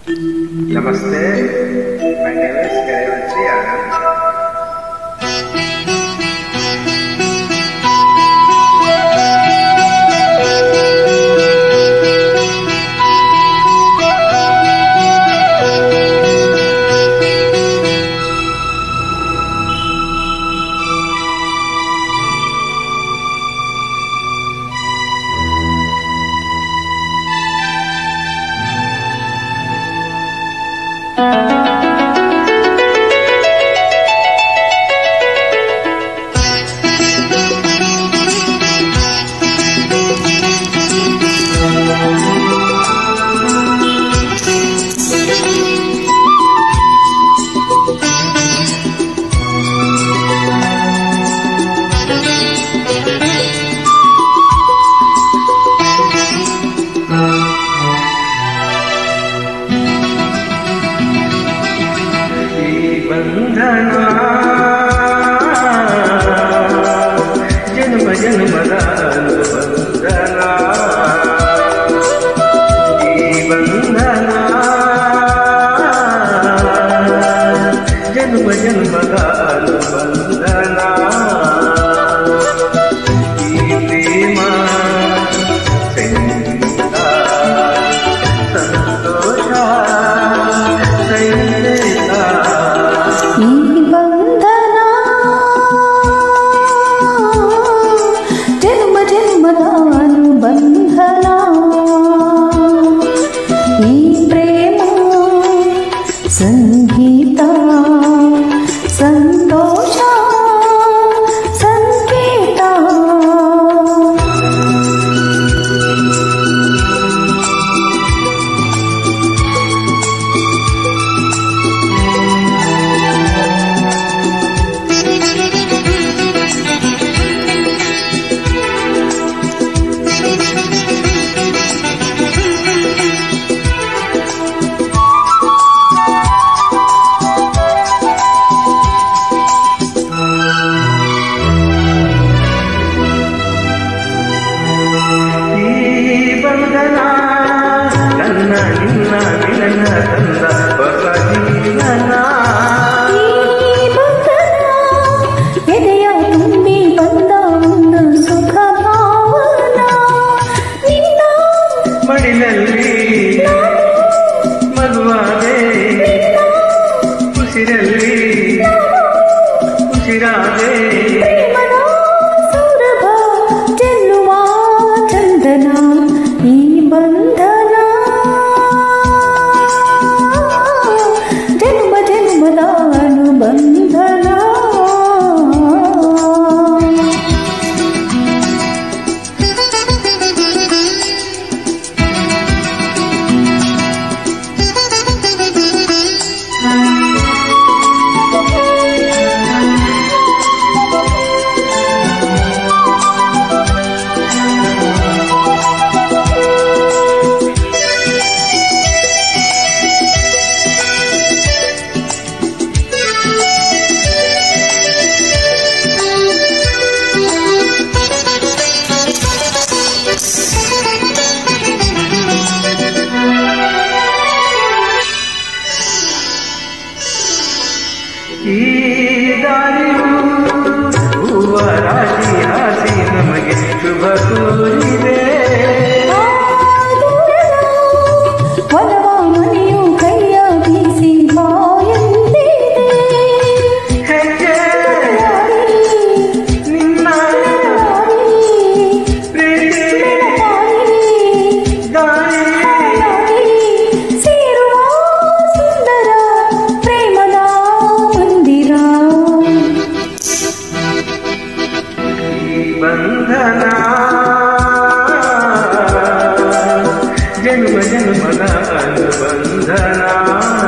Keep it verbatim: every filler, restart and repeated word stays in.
Namaste, my name is Karavanshi Anand. बंधना जन्म जन्मदा बंधना ई बंधना जन्म जन्मदा बंधना ई प्रेम संगीता संतोष संगीता जन्म जन्मदानु बंधना ई प्रेम संगीता संतोष संकेता ನನ್ನ ನಿನ್ನ ಮಿಲನ ತಂದ ಹೊಸ ಜೀವನ ಎದೆಯ ತುಂಬಿ ಬಂದ ಒಂದು ಸುಖ ಭಾವನ ನಿನ್ನ ಮಡಿಲಲ್ಲಿ ಮದುವಾದೆ ಉಸಿರಲ್ಲಿ ಉಸಿರಾದೆ ಸೌರಭ ಚೆಲ್ಲುವ ಚಂದನ ಈ ಬಂಧನ ಜನ್ಮ ಜನ್ಮದ ಅನುಬಂಧನ ಈ ದಾರಿಯು ಹೂವ ರಾಶಿ ಹಾಸಿ ನಮಗೆ ಶುಭ ಕೋರಿದೆ ಹೊಲವ ಮನೆಯು ಕೈಯ ಬೀಸಿ ಬಾಯಂದಿದೆ ಹೆಜ್ಜೆ ನಿನ್ನ ಪ್ರೀತಿ ದಾರಿ ಸೇರುವ ಸುಂದರ ಪ್ರೇಮದ ಮಂದಿರ ಈ ಬಂಧನ ಜನ್ಮ ಜನ್ಮದ ಅನುಬಂಧನ